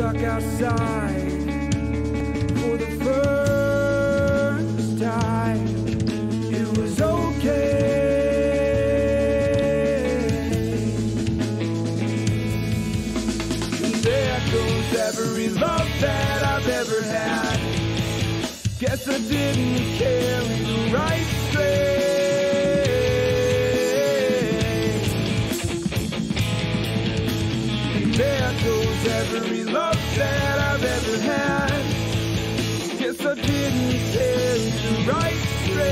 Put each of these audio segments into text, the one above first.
stuck outside for the first time. It was okay. And there goes every love that I've ever had. Guess I didn't carry the right string. There goes every love that I've ever had. Guess I didn't carry the right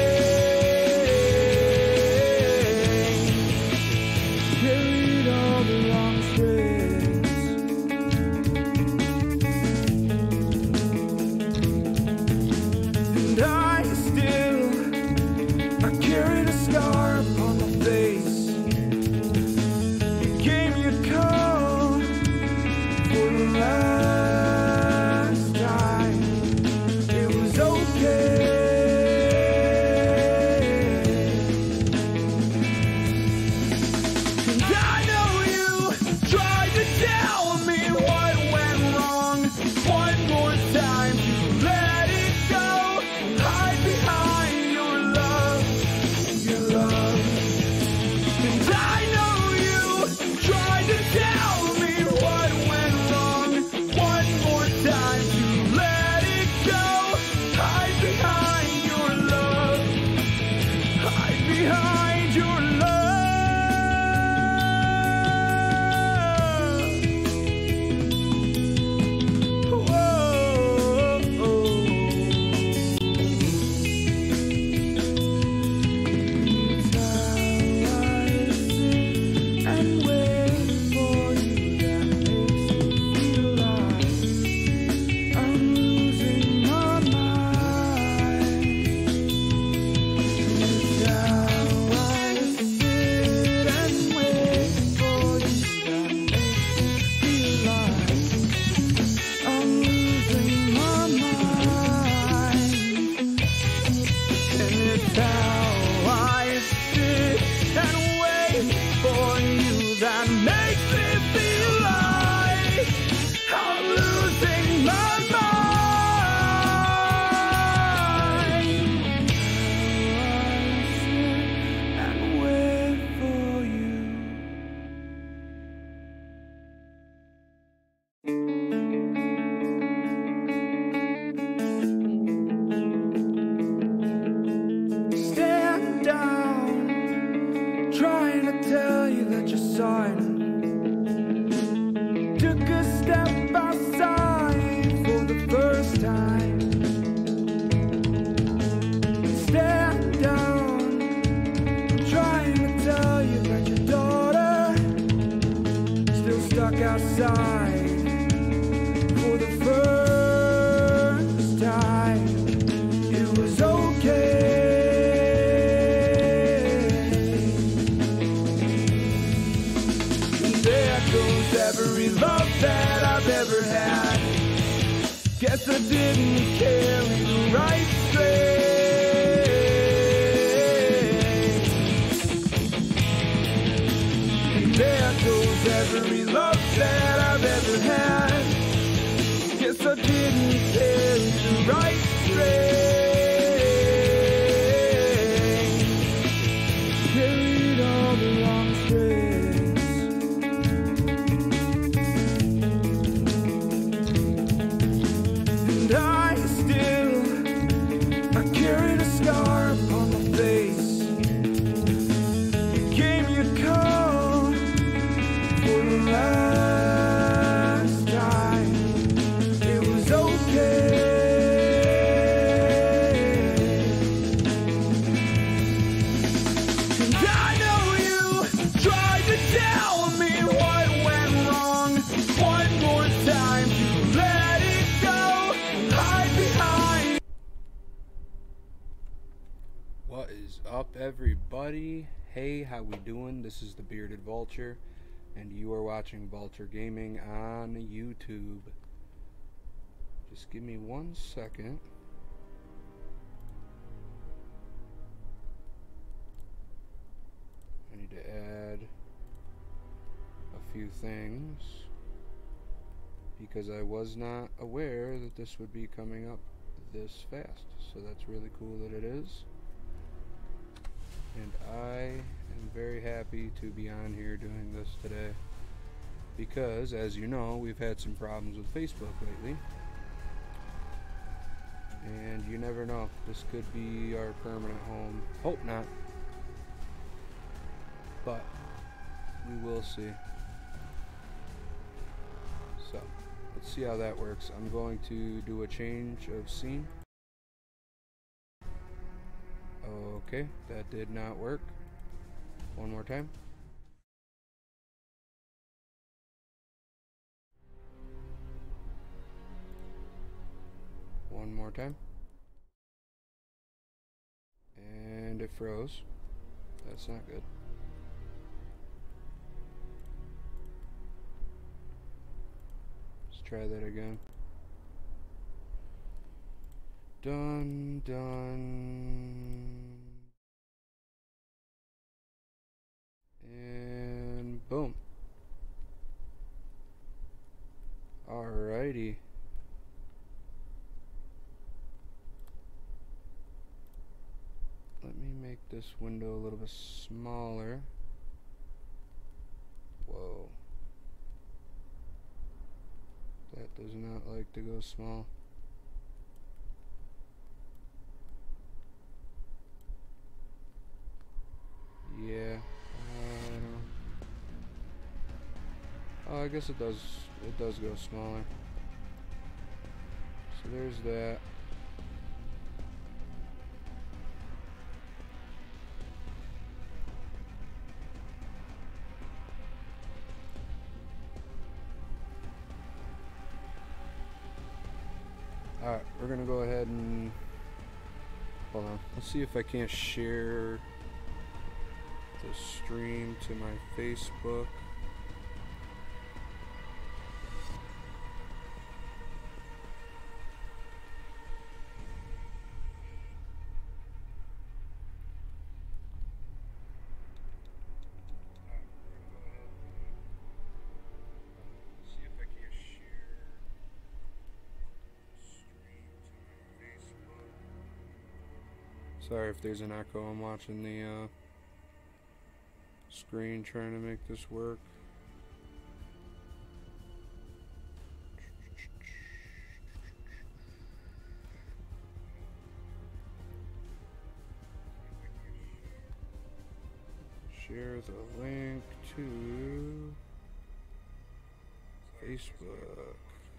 string. Carried all the wrong strings. And I carried a scar upon my face. Gave me a call for the last time. It was okay. And I know you tried to tell me what went wrong. One more time to let it go. Hide behind your love, your love. And I know you tried to tell me what went wrong. One more time to let it go. Hide behind your love. Hide behind your love. Whoa. It's how I sit and wait for you that makes me feel like I'm losing my mind. It's how I sit and wait for you that makes me feel like I'm losing my mind. And it's how I sit and wait for you that makes me feel like I'm losing my mind. How I sit and wait for you. Stand down, trying to tell you that you're sorry. Took a step outside for the first time. Stand down, trying to tell you that your daughter still stuck outside for the first time. It was okay. And there goes every love that I've ever had. Guess I didn't carry the right string. And there goes every love that I've ever had. Guess I didn't carry the right string. Carried all the wrong strings. And I carried a scar upon my face. Gave me a call for the last time. It was okay. And I know you tried to tell me what went wrong. One more time to let it go. Hide behind. What is up, everybody? Hey, how we doing? This is the Bearded Vulture, and you are watching Vulture Gaming on YouTube. Just give me 1 second. I need to add a few things. because I was not aware that this would be coming up this fast. So that's really cool that it is. And I am very happy to be on here doing this today, because as you know, we've had some problems with Facebook lately. And you never know, this could be our permanent home. Hope not, but we will see. So let's see how that works. I'm going to do a change of scene. Okay, that did not work. One more time. One more time. And it froze. That's not good. Let's try that again. Done, done. And boom. Alrighty. Let me make this window a little bit smaller. Whoa. That does not like to go small. Yeah. I don't know. Oh, I guess it does go smaller. So there's that. Alright, we're gonna go ahead and hold on. Let's see if I can't share the stream to my Facebook. Sorry if there's an echo. I'm watching the screen trying to make this work. Share the link to Facebook.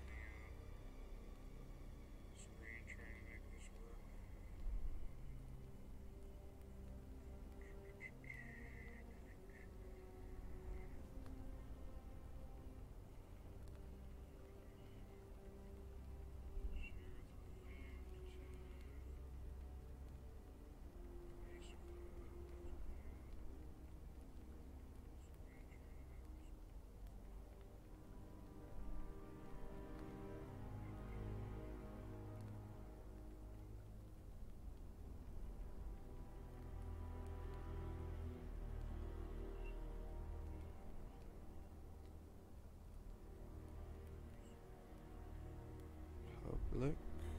Public.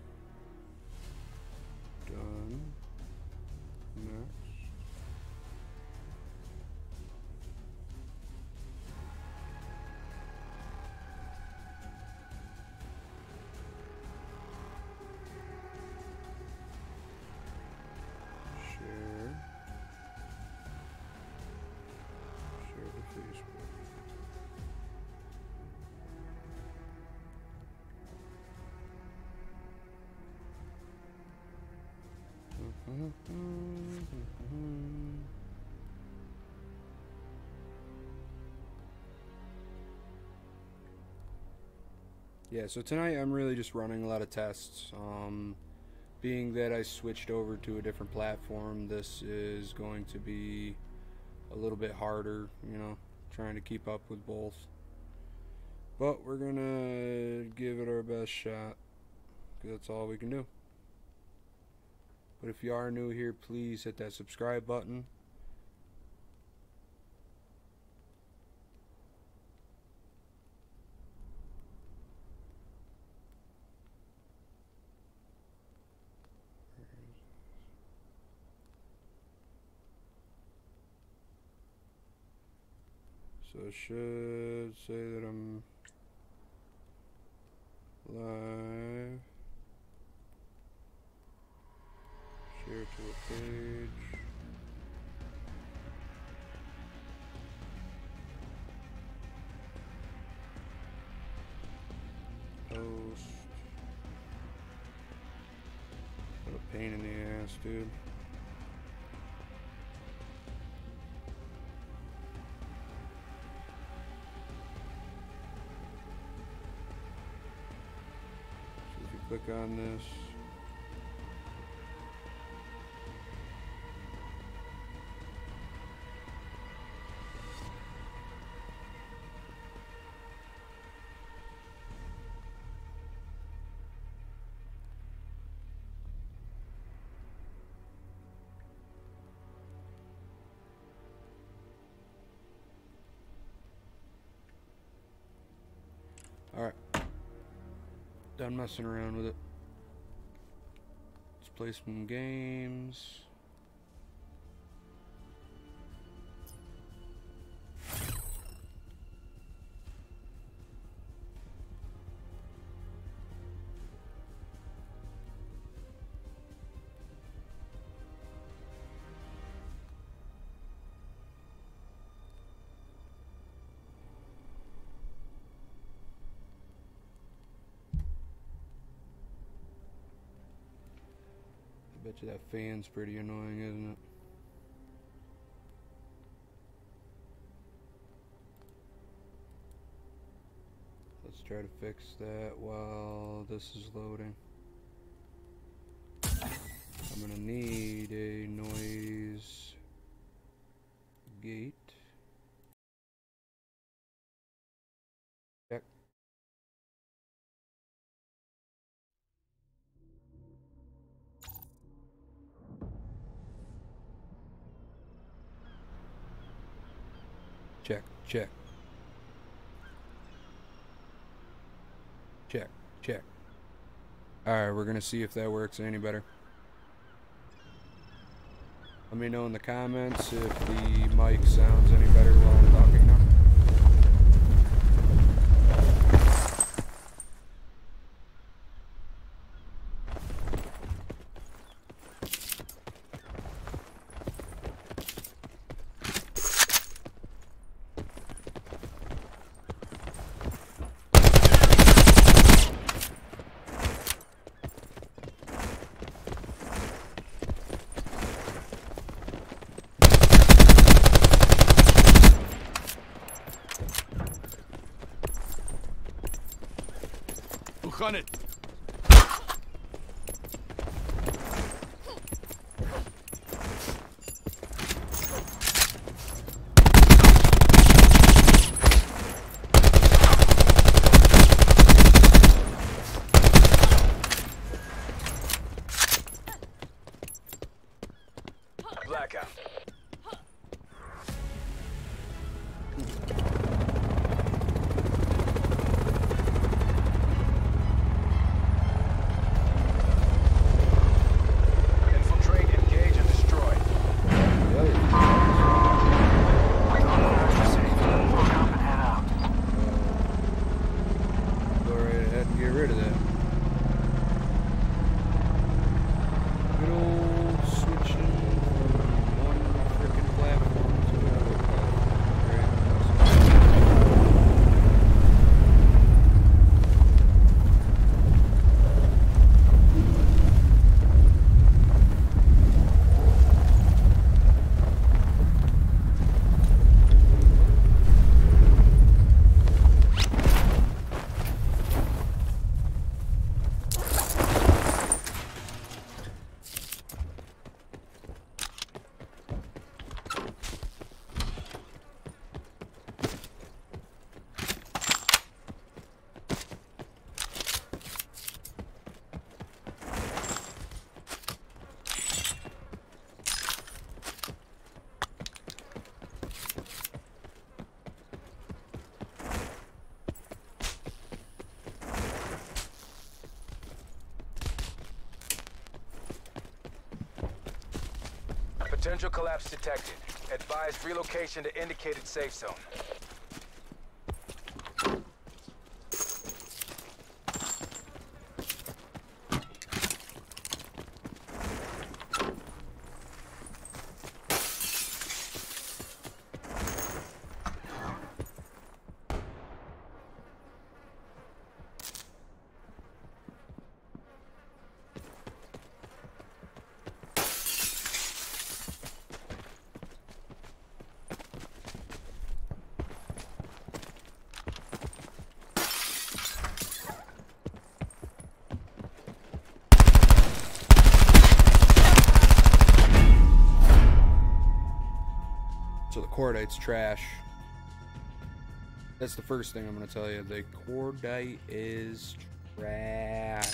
Done. Next. Share. Share to Facebook. Yeah, so tonight I'm really just running a lot of tests. Being that I switched over to a different platform, this is going to be a little bit harder, you know, trying to keep up with both. But we're gonna give it our best shot, because that's all we can do. But if you are new here, please hit that subscribe button. So it should say that I'm live. Share to a page. Post. What a pain in the ass, dude. Click on this. All right. Done messing around with it. Let's play some games. Bet you that fan's pretty annoying, isn't it? Let's try to fix that while this is loading. I'm gonna need a noise gate. Check. Check, check. Check, check. Alright, we're gonna see if that works any better. Let me know in the comments if the mic sounds any better while I'm talking now. Gun it. Blackout. Potential collapse detected. Advise relocation to indicated safe zone. cordite's trash. That's the first thing I'm going to tell you. The cordite is trash.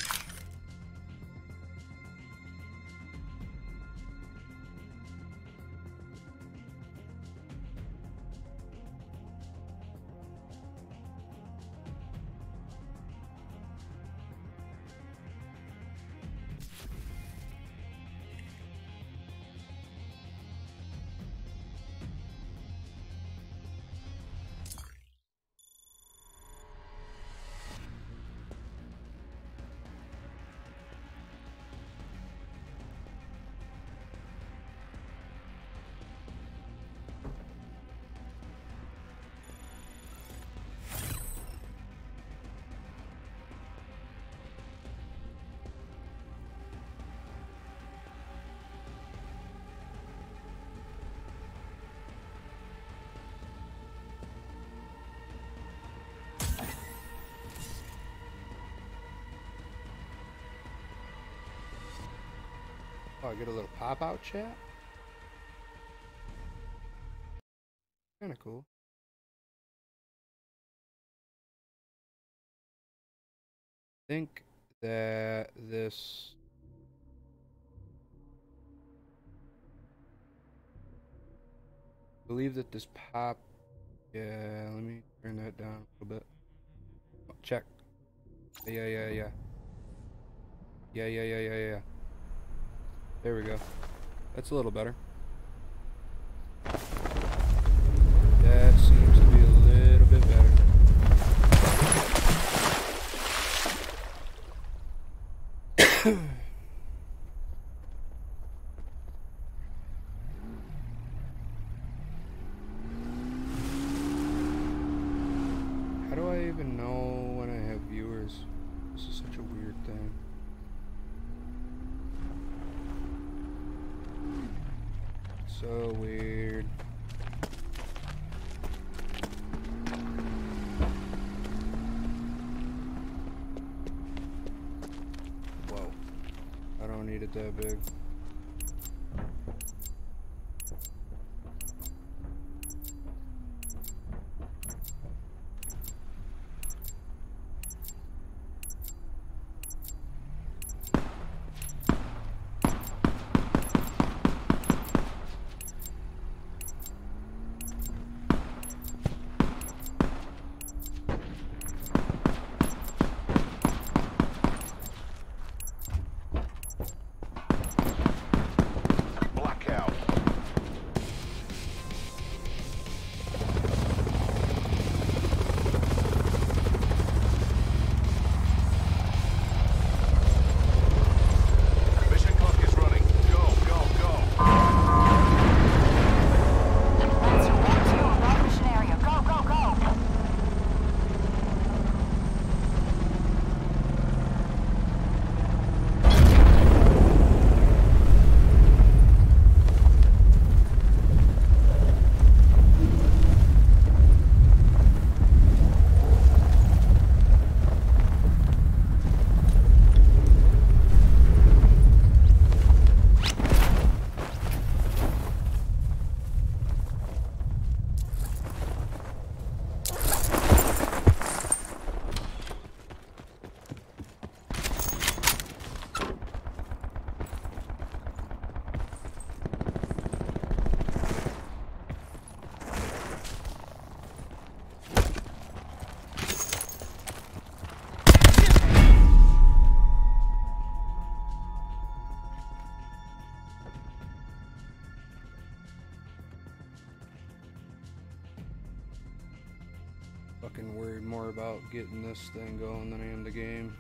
Oh, I get a little pop-out chat? Kinda cool. I think that this... I believe that this pop... Yeah, let me turn that down a little bit. Oh, check. Yeah. Yeah. There we go. That's a little better. That seems to be a little bit better. How do I even know when I have viewers? This is such a weird thing. So weird. Whoa. I don't need it that big. Fucking worried more about getting this thing going than I am the game.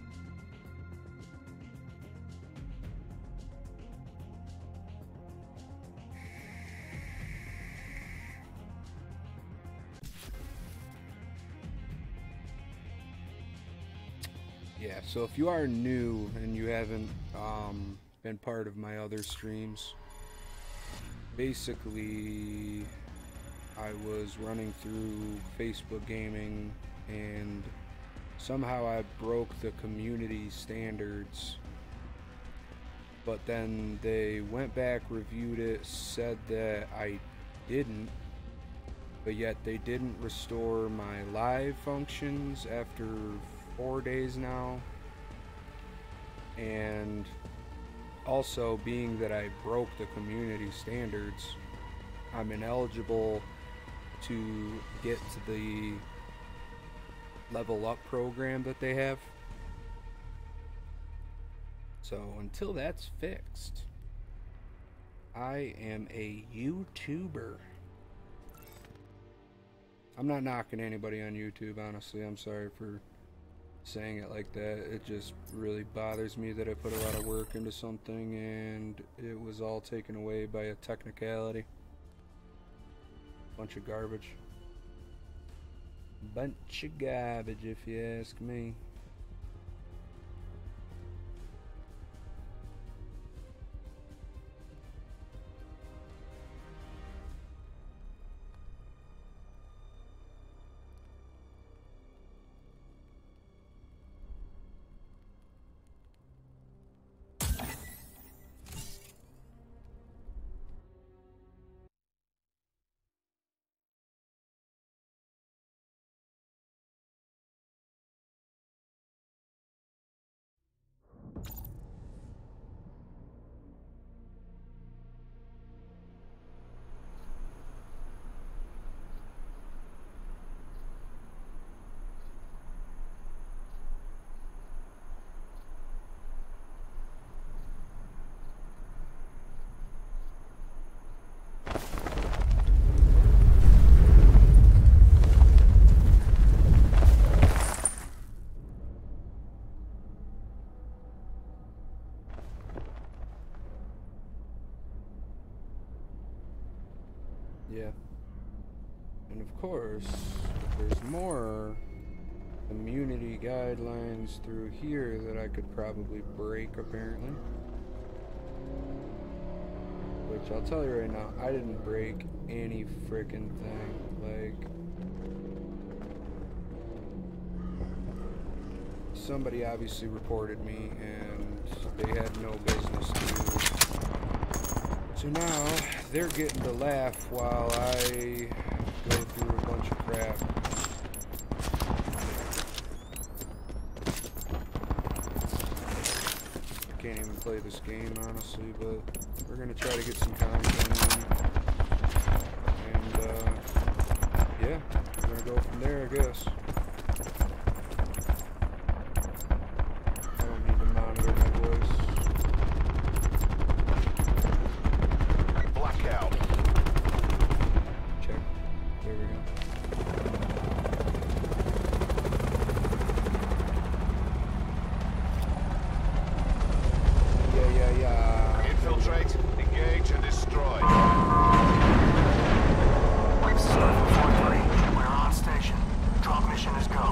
Yeah, so if you are new and you haven't been part of my other streams, basically I was running through Facebook gaming and somehow I broke the community standards, but then they went back, reviewed it, said that I didn't, but yet they didn't restore my live functions after 4 days now. And also, being that I broke the community standards, I'm ineligible to get to the level up program that they have. So until that's fixed, I am a YouTuber. I'm not knocking anybody on YouTube, honestly. I'm sorry for saying it like that. It just really bothers me that I put a lot of work into something and it was all taken away by a technicality. Bunch of garbage. Bunch of garbage, if you ask me. Yeah. And of course, there's more community guidelines through here that I could probably break, apparently. Which I'll tell you right now, I didn't break any frickin' thing. Like, somebody obviously reported me and they had no business to. So now they're getting to laugh while I go through a bunch of crap. I can't even play this game, honestly, but we're gonna try to get some content in. And yeah, we're gonna go from there, I guess. I don't need to monitor my voice. Check. There we go. Yeah. Infiltrate, engage, and destroy. We've served 4-3. We're on station. Drop mission is go.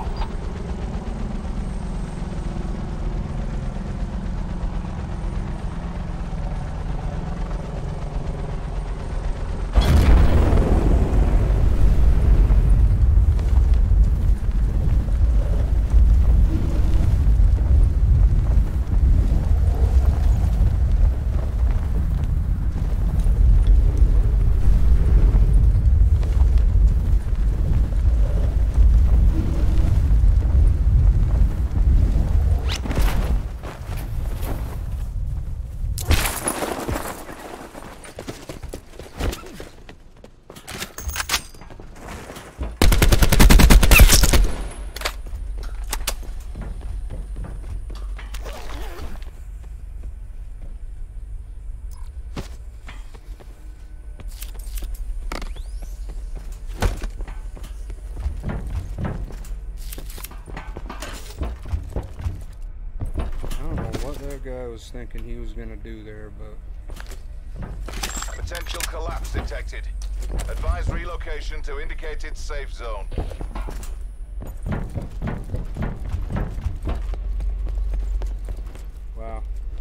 Guy was thinking he was gonna do there, but Potential collapse detected. Advise relocation to indicated safe zone. wow,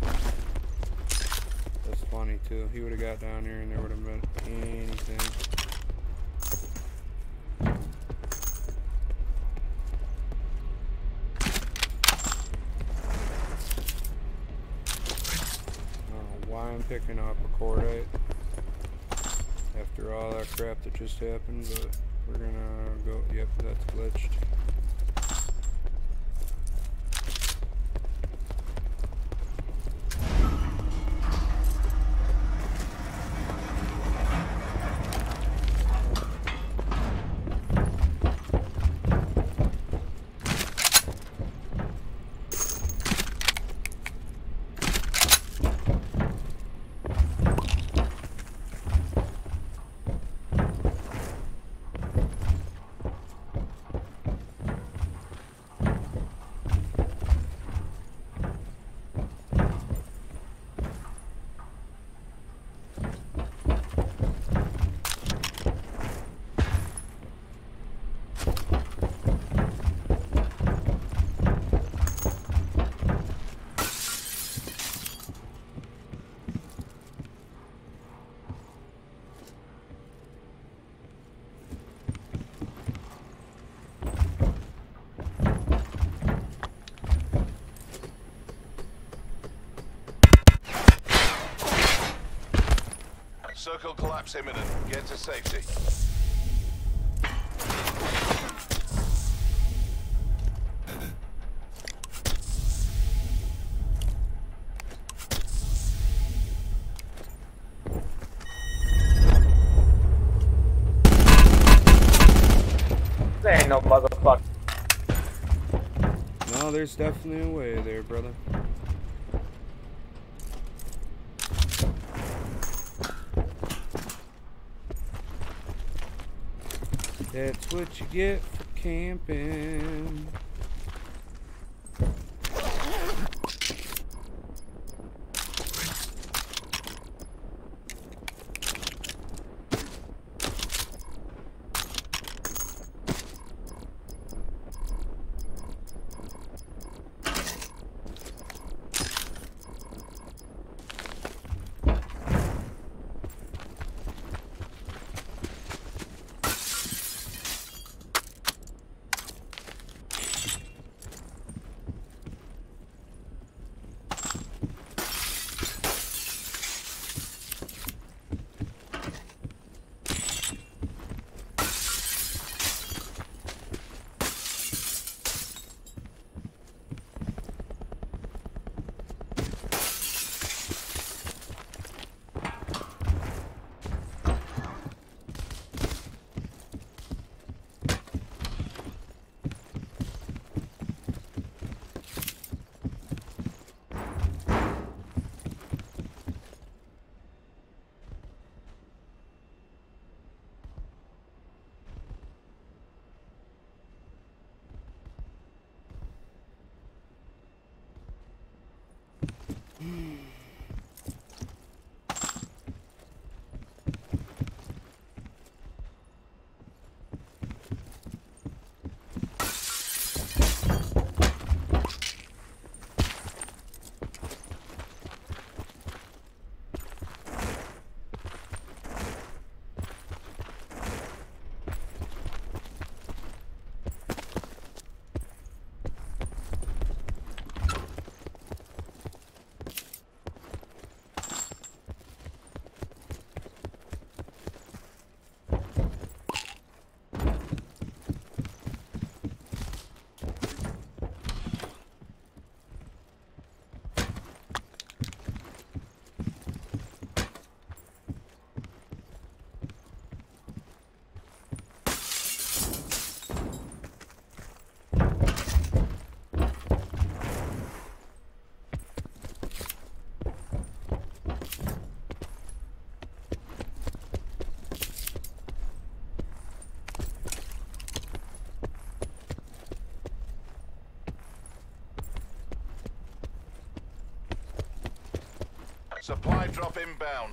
that's funny too. He would have got down here and there would have been anything. I'm picking up a cordite after all that crap that just happened, but We're gonna go. Yep, that's glitched. Circle collapse imminent. Get to safety. There ain't no motherfucker. No, there's definitely a way there, brother. That's what you get for camping. Supply drop inbound.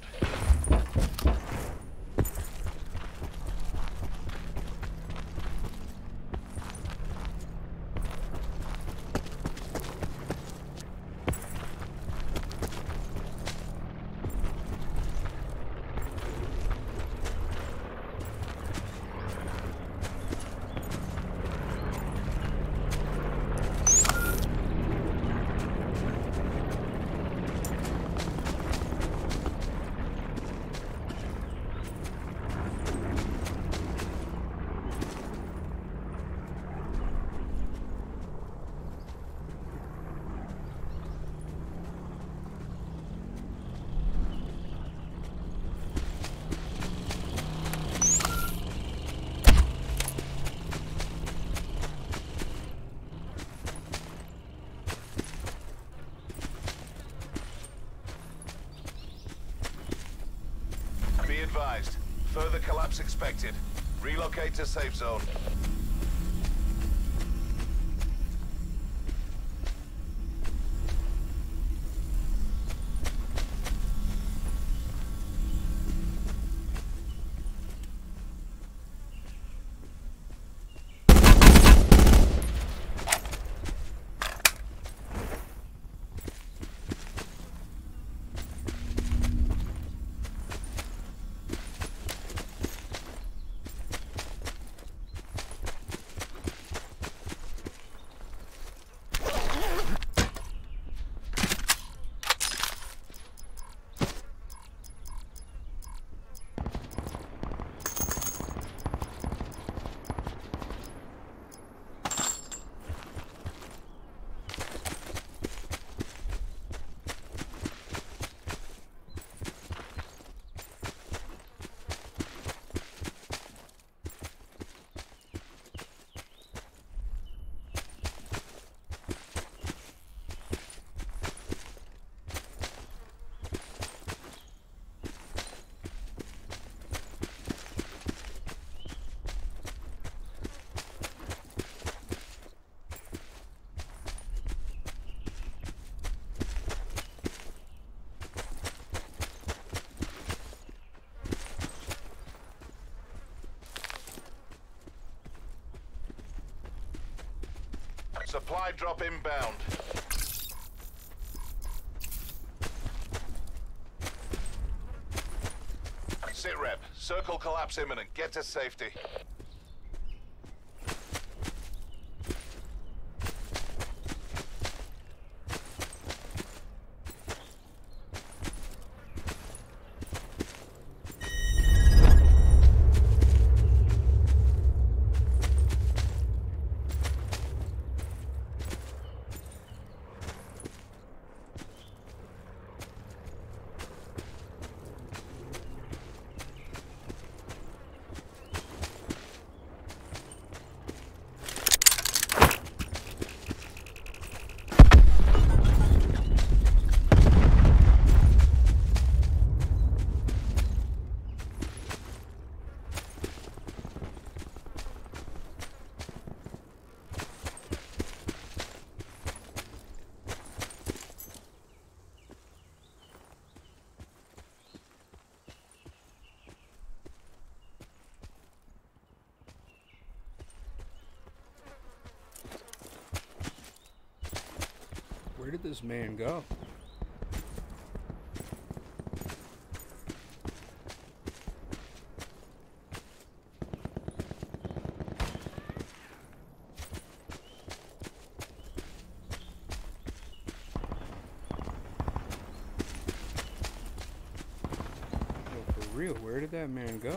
collapse expected. Relocate to safe zone. Supply drop inbound. Sit rep. Circle collapse imminent. Get to safety. Where did this man go? Yo, for real, where did that man go?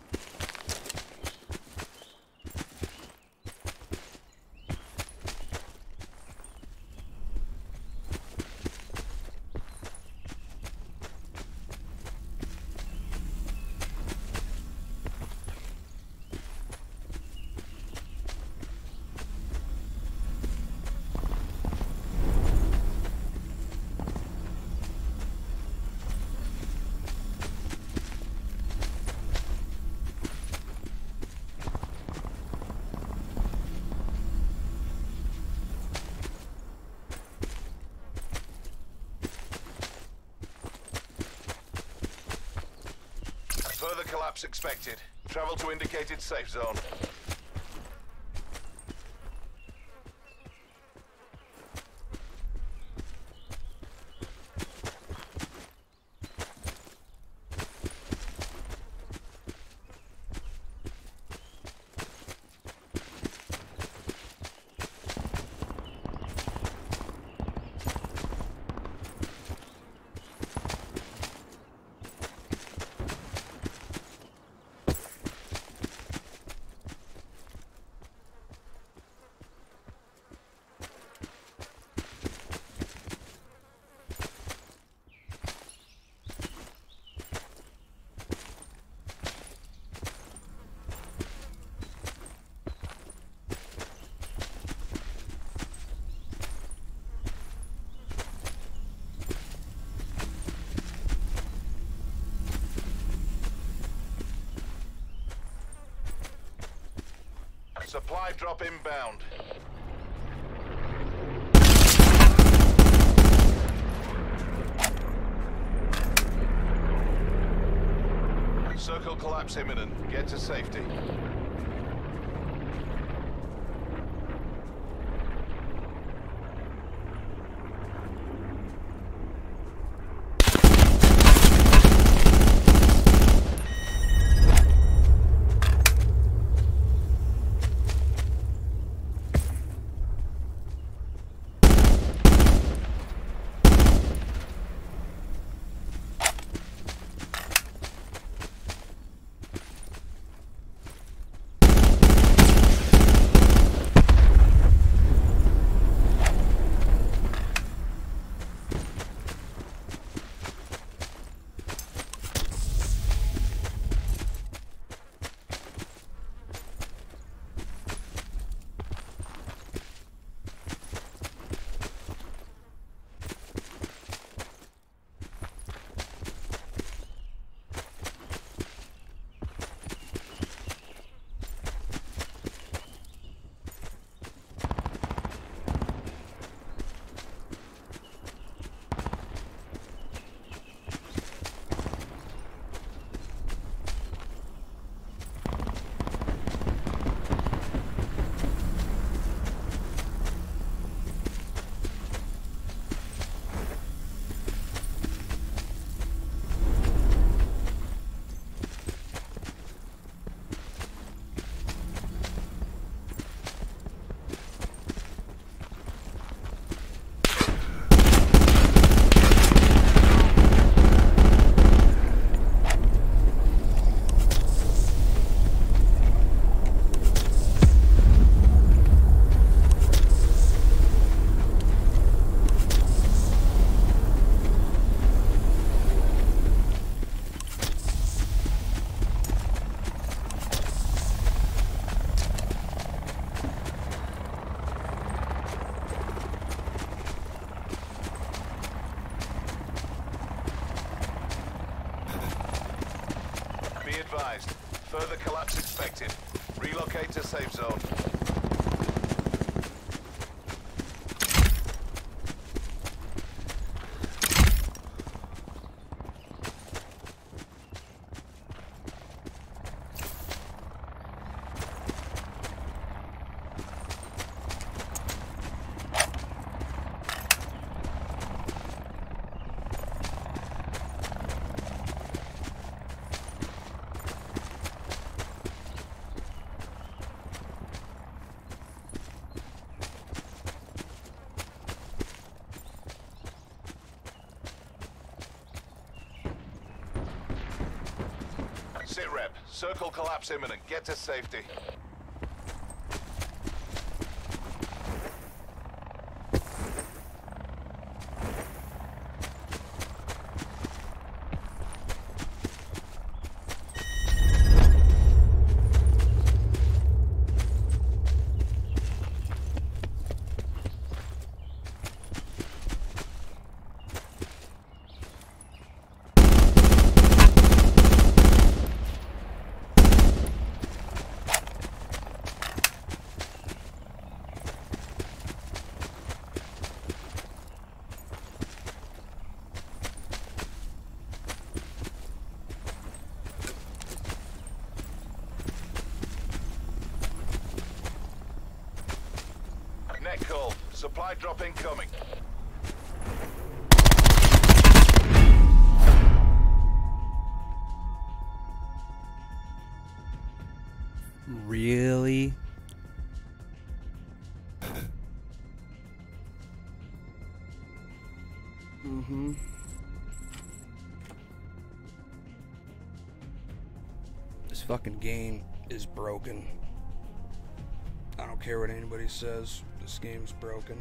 Further collapse expected. Travel to indicated safe zone. Supply drop inbound. Circle collapse imminent. Get to safety. Advised. Further collapse expected. Relocate to safe zone. Sit rep. Circle collapse imminent. Get to safety. Net call. Supply drop incoming. Really? Mm-hmm. This fucking game is broken. I don't care what anybody says. This game's broken.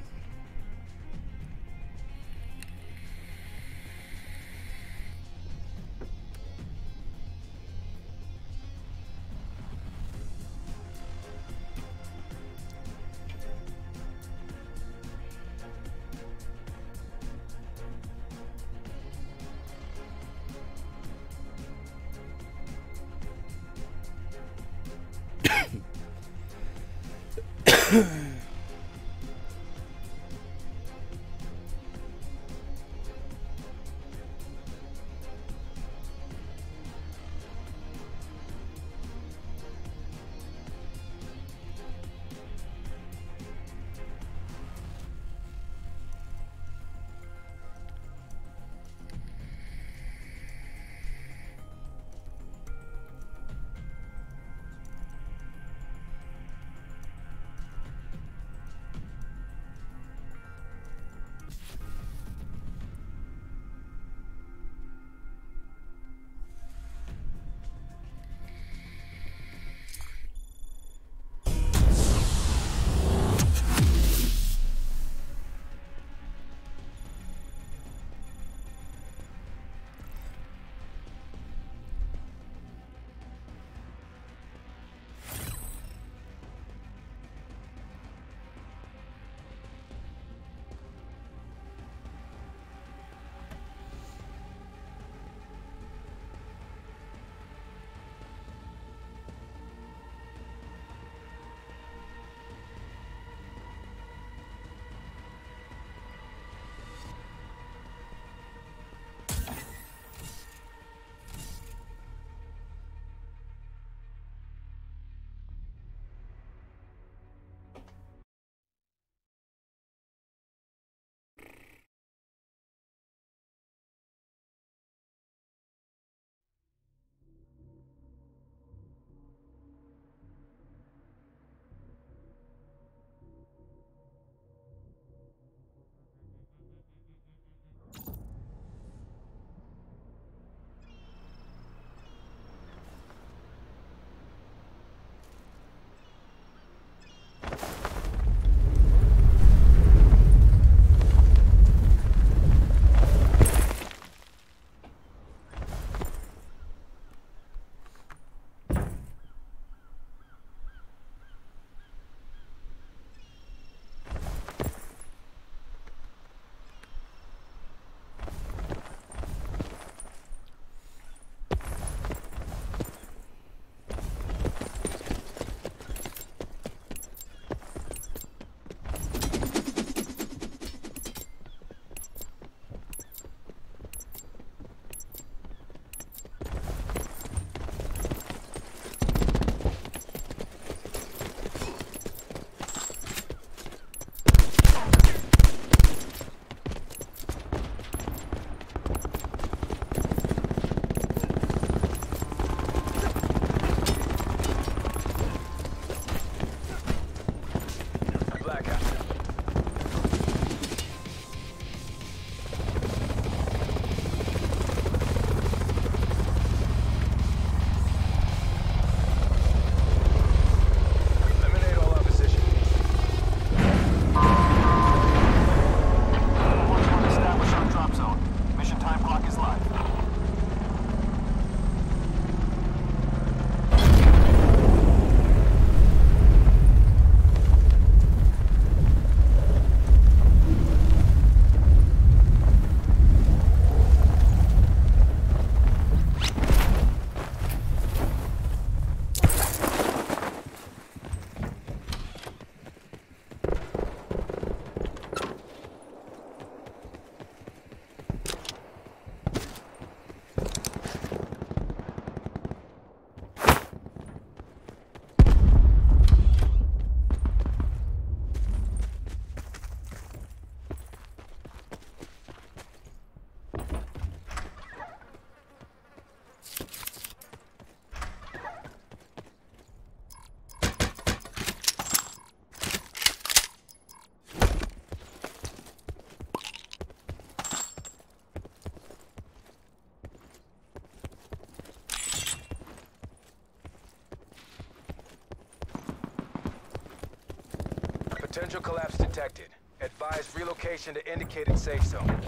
Potential collapse detected. Advise relocation to indicated safe zone.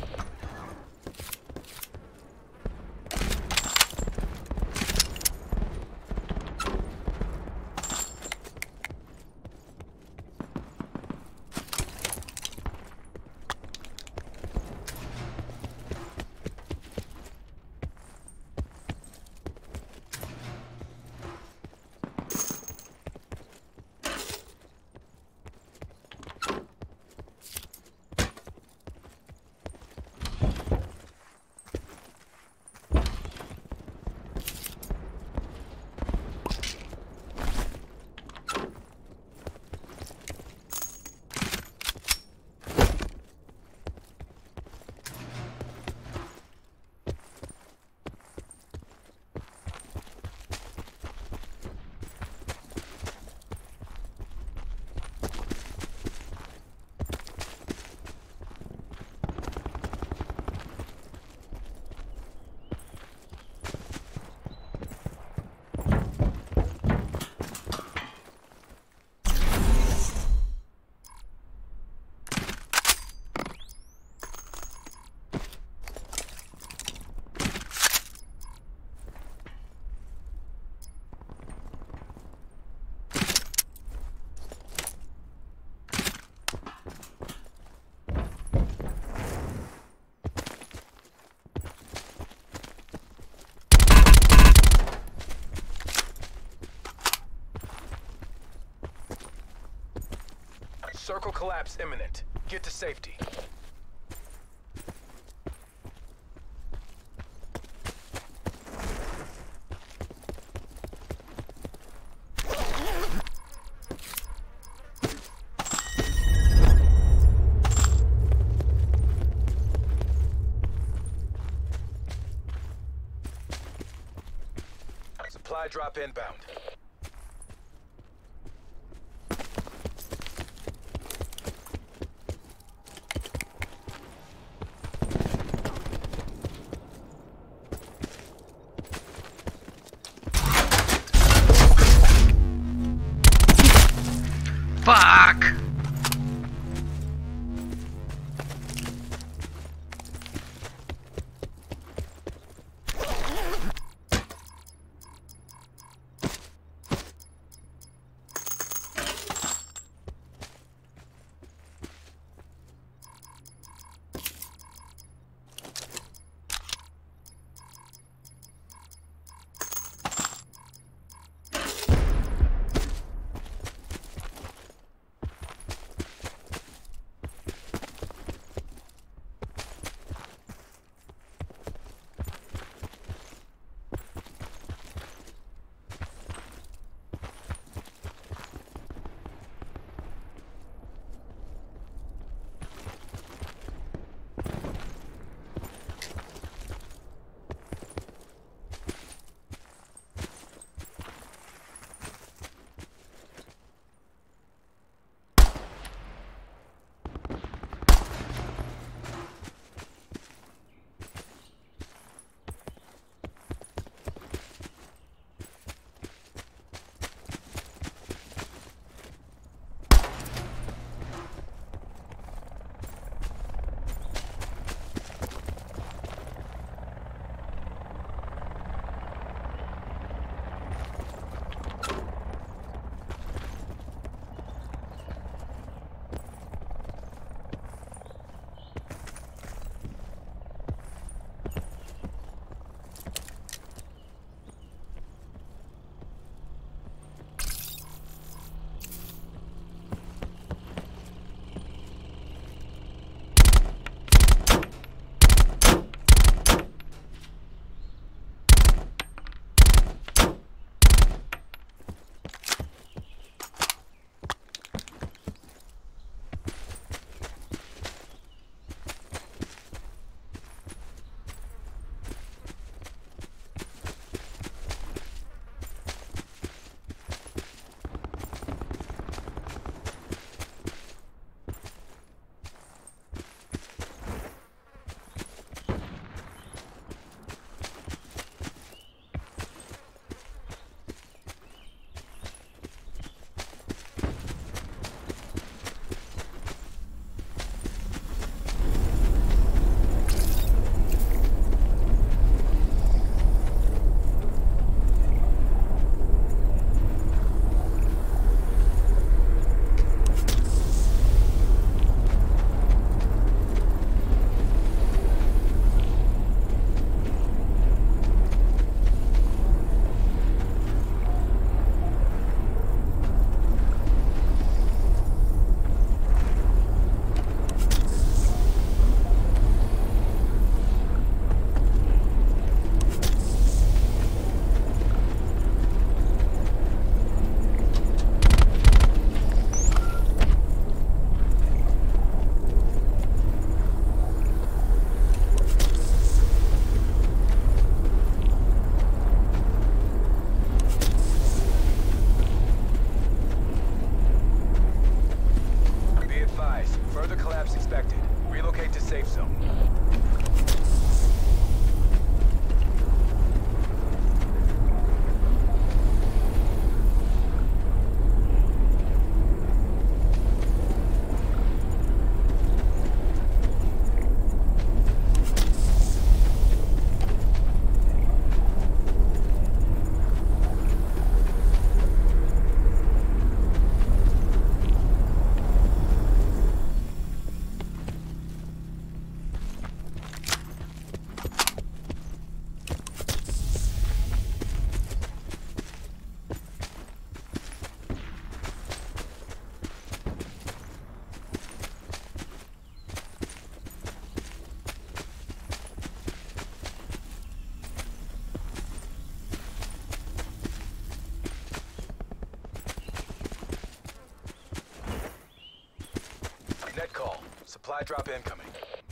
Circle collapse imminent. Get to safety. Supply drop inbound. Fuck! Supply drop incoming.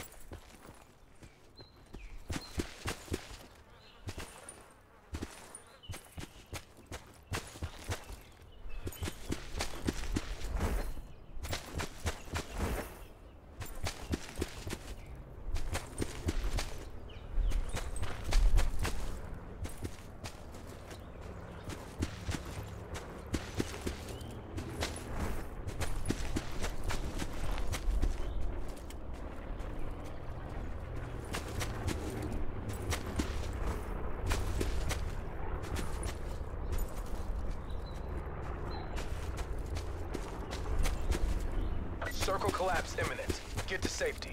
Circle collapse imminent. Get to safety.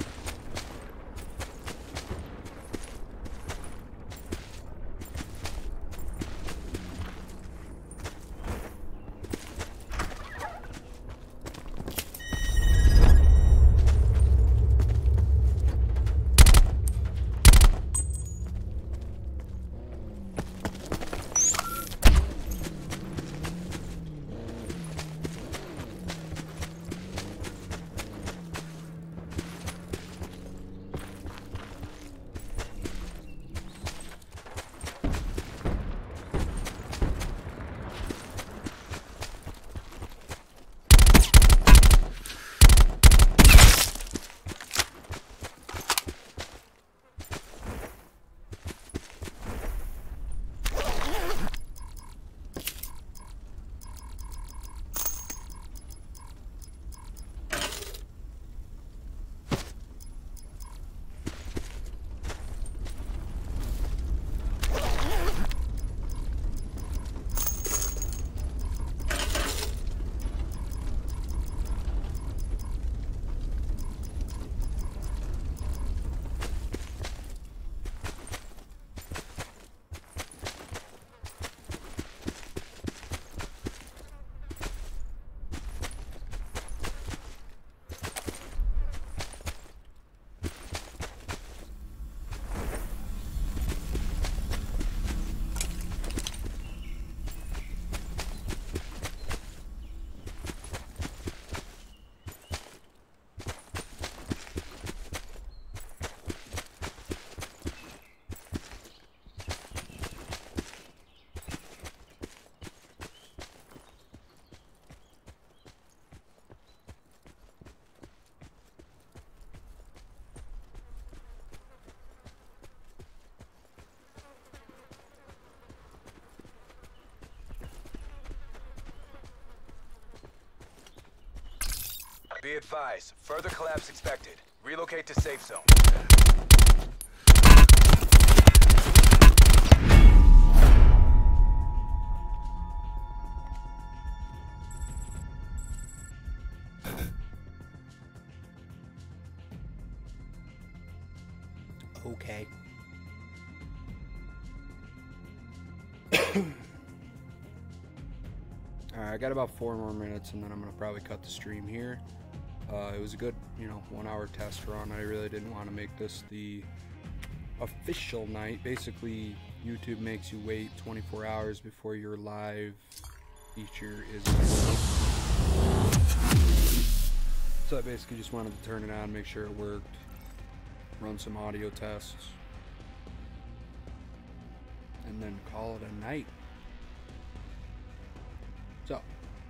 Be advised, further collapse expected. Relocate to safe zone. Okay. Alright, I got about 4 more minutes and then I'm gonna probably cut the stream here. It was a good, 1 hour test run. I really didn't want to make this the official night. Basically, YouTube makes you wait 24 hours before your live feature is available. So I basically just wanted to turn it on, make sure it worked, run some audio tests, and then call it a night. So,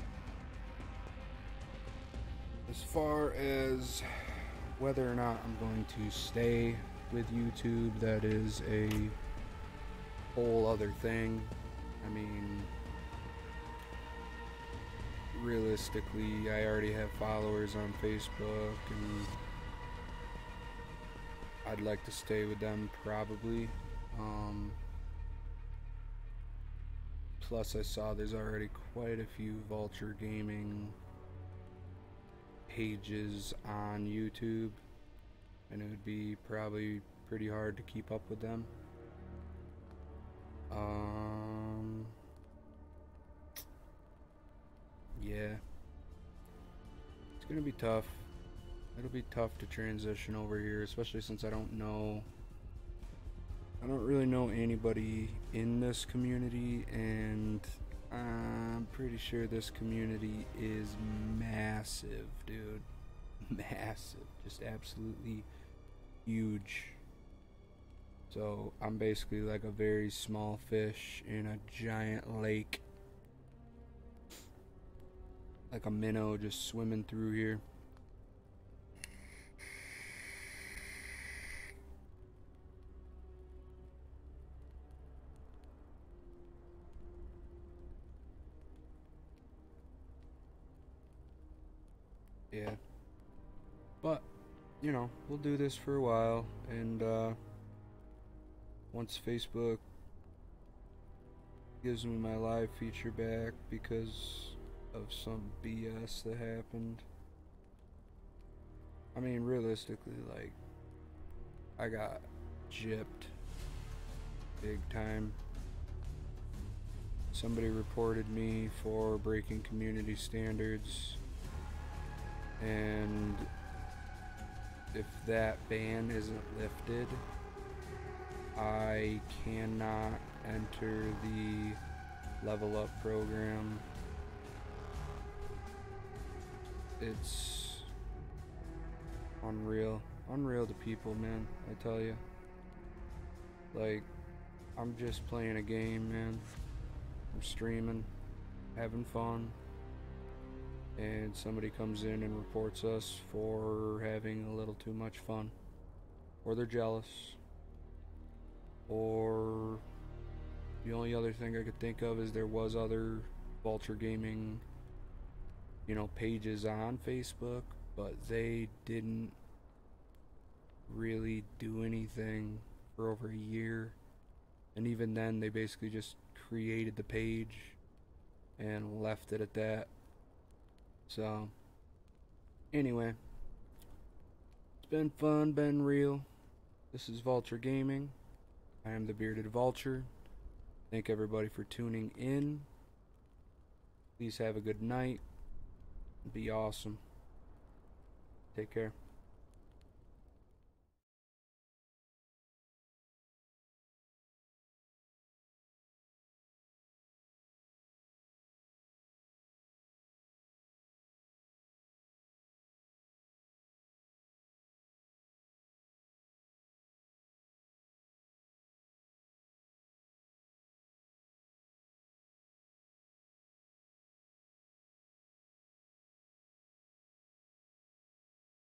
as far as whether or not I'm going to stay with YouTube, that is a whole other thing. I mean, realistically, I already have followers on Facebook, and I'd like to stay with them probably. Plus, I saw there's already quite a few Vulture Gaming pages on YouTube, and it would be probably pretty hard to keep up with them. Yeah, it's gonna be tough. It'll be tough to transition over here, especially since I don't really know anybody in this community, and I'm pretty sure this community is massive, dude. massive, just absolutely huge. So I'm basically like a very small fish in a giant lake, like a minnow just swimming through here. Yeah, but you know, we'll do this for a while, and once Facebook gives me my live feature back because of some BS that happened. I mean, realistically, like, I got gypped big time. Somebody reported me for breaking community standards, and if that ban isn't lifted, I cannot enter the level up program. It's unreal to people, man, I tell you. Like, I'm just playing a game, man. I'm streaming, having fun, and somebody comes in and reports us for having a little too much fun, or they're jealous, or the only other thing I could think of is there was other Vulture Gaming, you know, pages on Facebook, but they didn't really do anything for over a year, and even then they basically just created the page and left it at that. So anyway, it's been fun, been real. This is Vulture Gaming. I am the Bearded Vulture. Thank everybody for tuning in. Please have a good night. Be awesome. Take care.